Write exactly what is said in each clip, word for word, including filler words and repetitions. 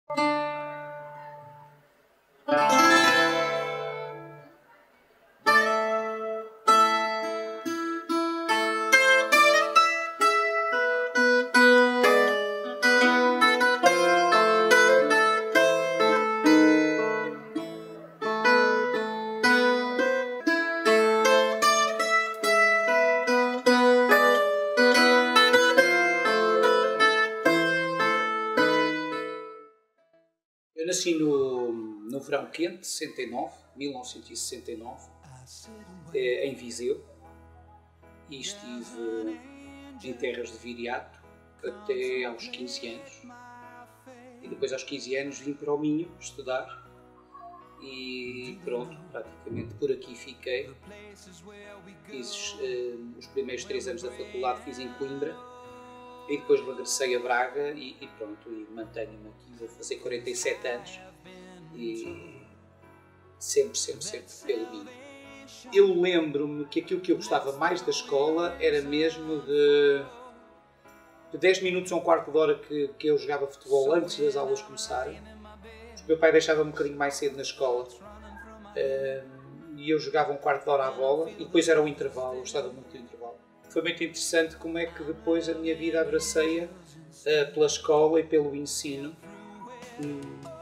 Eu nasci no, no verão quente de sessenta e nove, mil novecentos e sessenta e nove, em Viseu, e estive em terras de Viriato até aos quinze anos. E depois aos quinze anos vim para o Minho estudar e pronto, praticamente por aqui fiquei. Fiz uh, os primeiros três anos da faculdade, fiz em Coimbra. E depois regressei a Braga e, e pronto, e mantenho-me aqui, vou fazer quarenta e sete anos e sempre, sempre, sempre pelo Minho. Eu lembro-me que aquilo que eu gostava mais da escola era mesmo de, de dez minutos a um quarto de hora que, que eu jogava futebol antes das aulas começarem. O meu pai deixava-me um bocadinho mais cedo na escola uh, e eu jogava um quarto de hora à bola e depois era o intervalo, eu gostava muito do intervalo. Foi muito interessante como é que depois a minha vida abraceia uh, pela escola e pelo ensino, hum,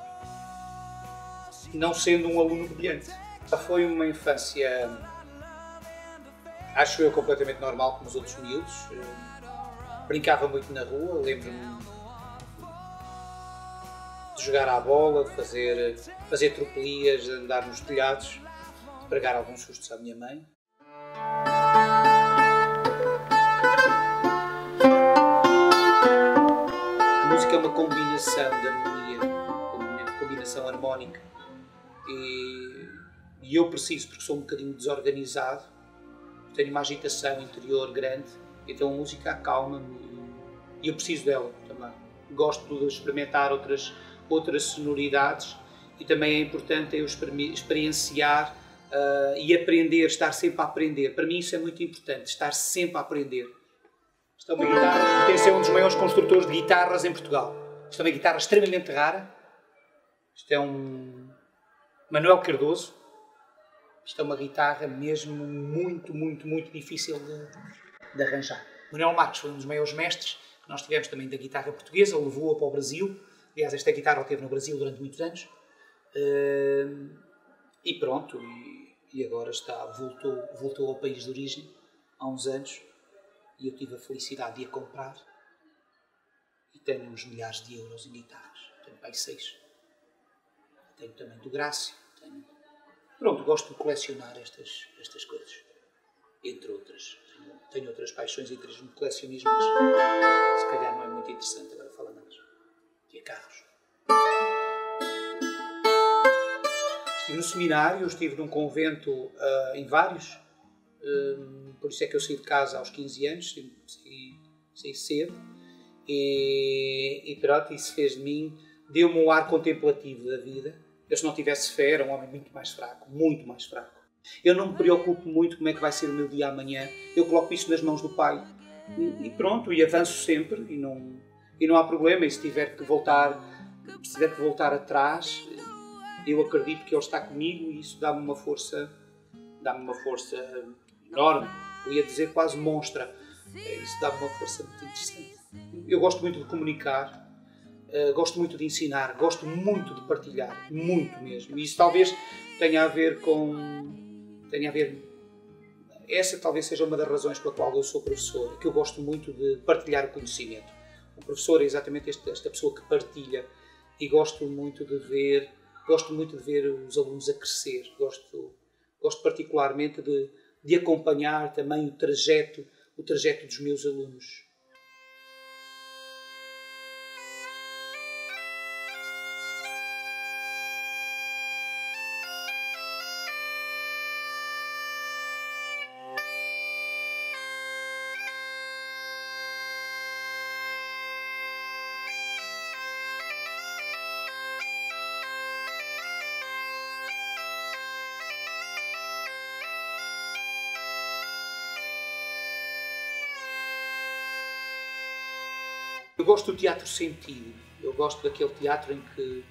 não sendo um aluno brilhante. Foi uma infância, acho eu, completamente normal como os outros miúdos. Uh, brincava muito na rua, lembro-me de jogar à bola, de fazer, fazer tropelias, de andar nos telhados, de pregar alguns sustos à minha mãe. É uma combinação de harmonia, uma combinação harmónica e, e eu preciso, porque sou um bocadinho desorganizado, tenho uma agitação interior grande, então a música acalma-me e eu preciso dela também. Gosto de experimentar outras, outras sonoridades e também é importante eu experienciar uh, e aprender, estar sempre a aprender. Para mim isso é muito importante, estar sempre a aprender. Isto é uma guitarra, tem ser um dos maiores construtores de guitarras em Portugal. Isto é uma guitarra extremamente rara. Isto é um Manuel Cardoso. Isto é uma guitarra mesmo muito, muito, muito difícil de, de arranjar. Manuel Marques foi um dos maiores mestres que nós tivemos também da guitarra portuguesa, levou-a para o Brasil. Aliás, esta guitarra esteve no Brasil durante muitos anos. Uh, e pronto, e, e agora está, voltou, voltou ao país de origem há uns anos. E eu tive a felicidade de a comprar e tenho uns milhares de euros em guitarras. Tenho pai seis. Tenho também do Grácio. Tenho... Pronto, gosto de colecionar estas, estas coisas. Entre outras. Tenho, tenho outras paixões entre no colecionismo, mas se calhar não é muito interessante agora falar nelas. E a carros. Estive no seminário, estive num convento uh, em vários. Um, por isso é que eu saí de casa aos quinze anos, saí, saí cedo e, e pronto, isso fez de mim, deu-me um ar contemplativo da vida. Eu, se não tivesse fé, era um homem muito mais fraco, muito mais fraco. Eu não me preocupo muito como é que vai ser o meu dia amanhã, eu coloco isso nas mãos do Pai e, e pronto, e avanço sempre e não, e não há problema. E se tiver que voltar, se tiver que voltar atrás, eu acredito que Ele está comigo e isso dá-me uma força, dá-me uma força enorme, eu ia dizer quase monstra. Isso dá-me uma força muito interessante. Eu gosto muito de comunicar, uh, gosto muito de ensinar, gosto muito de partilhar, muito mesmo. E isso talvez tenha a ver com... tenha a ver... Essa talvez seja uma das razões pela qual eu sou professor, que eu gosto muito de partilhar o conhecimento. O professor é exatamente esta, esta pessoa que partilha e gosto muito de ver, gosto muito de ver os alunos a crescer. Gosto, gosto particularmente de de acompanhar também o trajeto, o trajeto dos meus alunos. Eu gosto do teatro sentido. Eu gosto daquele teatro em que,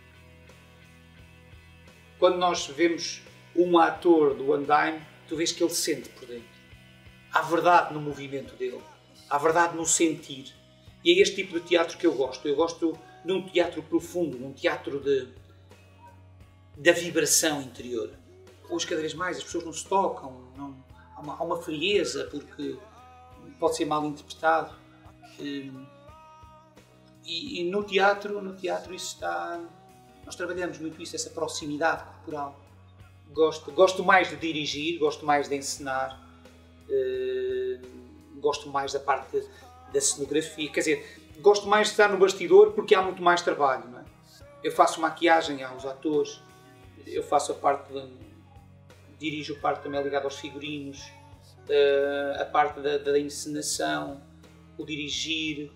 quando nós vemos um ator do andaime, tu vês que ele sente por dentro. Há verdade no movimento dele, há verdade no sentir. E é este tipo de teatro que eu gosto. Eu gosto de um teatro profundo, de um teatro de, da vibração interior. Hoje, cada vez mais, as pessoas não se tocam, não, há, uma, há uma frieza, porque pode ser mal interpretado. E, e, e no teatro, no teatro isso está... Nós trabalhamos muito isso, essa proximidade corporal. Gosto, gosto mais de dirigir, gosto mais de encenar, uh, gosto mais da parte da cenografia, quer dizer, gosto mais de estar no bastidor porque há muito mais trabalho, não é? Eu faço maquiagem aos atores, eu faço a parte de, dirijo a parte também ligada aos figurinos, uh, a parte da, da encenação, o dirigir.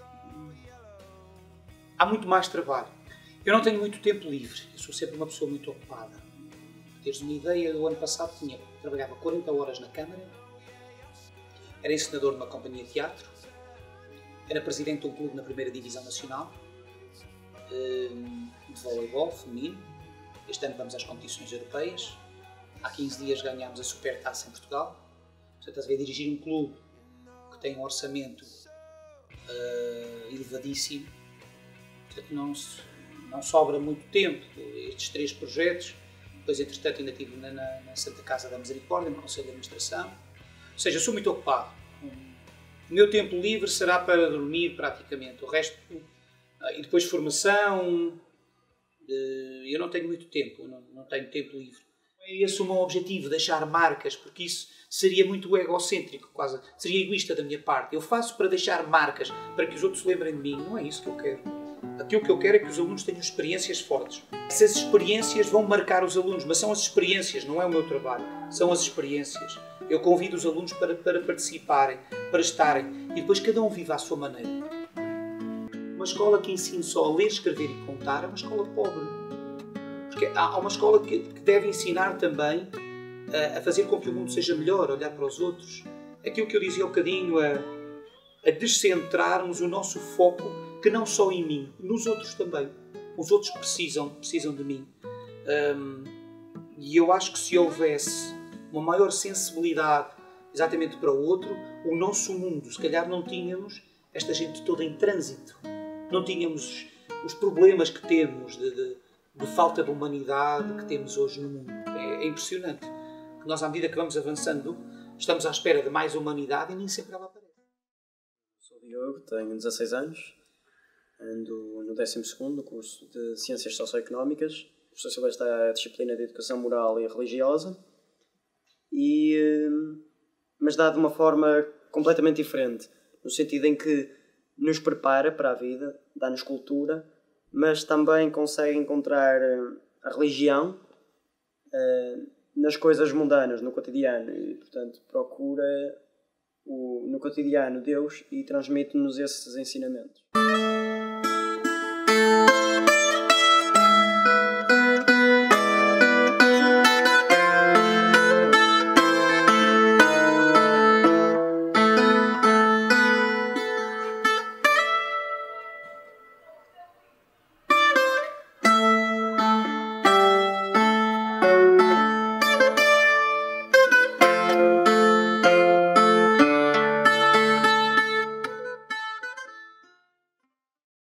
Há muito mais trabalho. Eu não tenho muito tempo livre, eu sou sempre uma pessoa muito ocupada. Para teres uma ideia, do ano passado tinha, trabalhava quarenta horas na Câmara, era encenador de uma companhia de teatro, era presidente de um clube na primeira divisão nacional, de voleibol feminino. Este ano vamos às competições europeias. Há quinze dias ganhámos a Supertaça em Portugal. Portanto, estás a ver, dirigir um clube que tem um orçamento uh, elevadíssimo. Portanto, não, se, não sobra muito tempo estes três projetos. Depois, entretanto, ainda estive na, na, na Santa Casa da Misericórdia, no Conselho de Administração. Ou seja, eu sou muito ocupado. O meu tempo livre será para dormir, praticamente. O resto... E depois formação... Eu não tenho muito tempo, não, não tenho tempo livre. É esse o meu objetivo, deixar marcas, porque isso seria muito egocêntrico, quase. Seria egoísta da minha parte. Eu faço para deixar marcas, para que os outros se lembrem de mim. Não é isso que eu quero. Aquilo que eu quero é que os alunos tenham experiências fortes. Essas experiências vão marcar os alunos, mas são as experiências, não é o meu trabalho. São as experiências. Eu convido os alunos para, para participarem, para estarem, e depois cada um vive à sua maneira. Uma escola que ensine só a ler, escrever e contar é uma escola pobre. Porque há uma escola que, que deve ensinar também a, a fazer com que o mundo seja melhor, a olhar para os outros. Aquilo que eu dizia um bocadinho, a, a descentrarmos o nosso foco, que não só em mim, nos outros também. Os outros precisam, precisam de mim. Um, e eu acho que se houvesse uma maior sensibilidade exatamente para o outro, o nosso mundo, se calhar não tínhamos esta gente toda em trânsito. Não tínhamos os problemas que temos de, de, de falta de humanidade que temos hoje no mundo. É, é impressionante que nós, à medida que vamos avançando, estamos à espera de mais humanidade e nem sempre ela aparece. Sou o Diogo, tenho dezasseis anos, ando no décimo segundo curso de Ciências Socioeconómicas. O professor Silvestre está a disciplina de Educação Moral e Religiosa, e, mas dá de uma forma completamente diferente, no sentido em que nos prepara para a vida, dá-nos cultura, mas também consegue encontrar a religião uh, nas coisas mundanas, no cotidiano, e, portanto, procura o, no cotidiano Deus e transmite-nos esses ensinamentos.